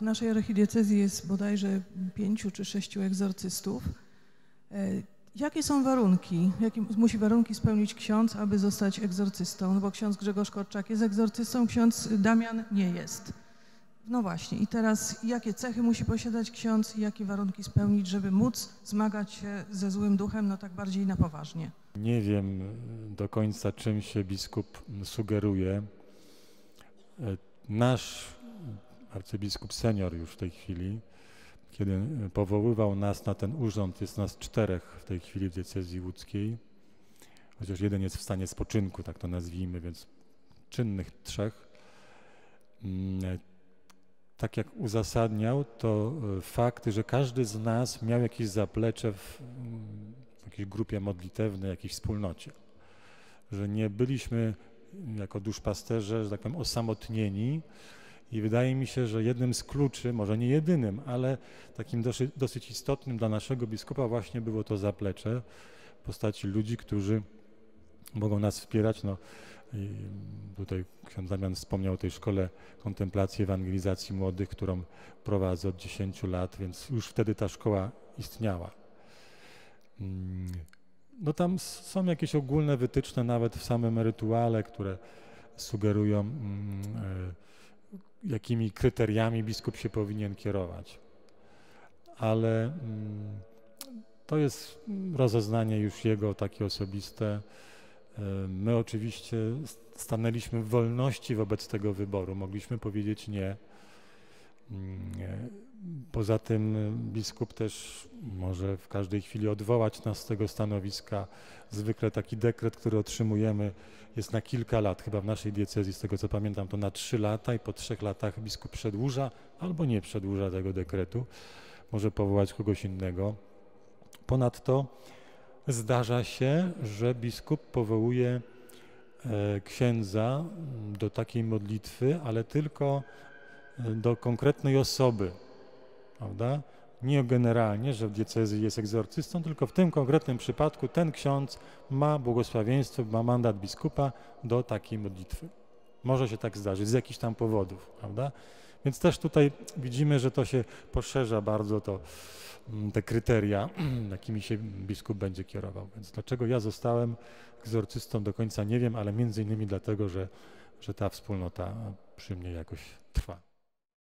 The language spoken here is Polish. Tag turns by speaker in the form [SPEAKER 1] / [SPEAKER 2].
[SPEAKER 1] W naszej archidiecezji jest bodajże 5 czy 6 egzorcystów. Jakie są warunki, jakie musi warunki spełnić ksiądz, aby zostać egzorcystą? No bo ksiądz Grzegorz Korczak jest egzorcystą, ksiądz Damian nie jest. No właśnie, i teraz jakie cechy musi posiadać ksiądz i jakie warunki spełnić, żeby móc zmagać się ze złym duchem, no tak bardziej na poważnie?
[SPEAKER 2] Nie wiem do końca, czym się biskup sugeruje. Nasz arcybiskup senior już w tej chwili, kiedy powoływał nas na ten urząd, jest nas 4 w tej chwili w diecezji łódzkiej, chociaż jeden jest w stanie spoczynku, tak to nazwijmy, więc czynnych 3. Tak jak uzasadniał, to fakt, że każdy z nas miał jakieś zaplecze w jakiejś grupie modlitewnej, jakiejś wspólnocie. Że nie byliśmy jako duszpasterze, że tak powiem, osamotnieni i wydaje mi się, że jednym z kluczy, może nie jedynym, ale takim dosyć istotnym dla naszego biskupa właśnie było to zaplecze w postaci ludzi, którzy mogą nas wspierać. No, i tutaj ksiądz Damian wspomniał o tej szkole kontemplacji ewangelizacji młodych, którą prowadzę od 10 lat, więc już wtedy ta szkoła istniała. No tam są jakieś ogólne wytyczne nawet w samym rytuale, które sugerują, jakimi kryteriami biskup się powinien kierować. Ale to jest rozeznanie już jego takie osobiste. My oczywiście stanęliśmy w wolności wobec tego wyboru. Mogliśmy powiedzieć nie. Poza tym biskup też może w każdej chwili odwołać nas z tego stanowiska. Zwykle taki dekret, który otrzymujemy, jest na kilka lat. Chyba w naszej diecezji, z tego co pamiętam, to na 3 lata i po 3 latach biskup przedłuża albo nie przedłuża tego dekretu. Może powołać kogoś innego. Ponadto zdarza się, że biskup powołuje księdza do takiej modlitwy, ale tylko do konkretnej osoby, prawda? Nie generalnie, że w diecezji jest egzorcystą, tylko w tym konkretnym przypadku ten ksiądz ma błogosławieństwo, ma mandat biskupa do takiej modlitwy. Może się tak zdarzyć z jakichś tam powodów, prawda? Więc też tutaj widzimy, że to się poszerza bardzo te kryteria, jakimi się biskup będzie kierował. Więc dlaczego ja zostałem egzorcystą, do końca nie wiem, ale między innymi dlatego, że ta wspólnota przy mnie jakoś trwa.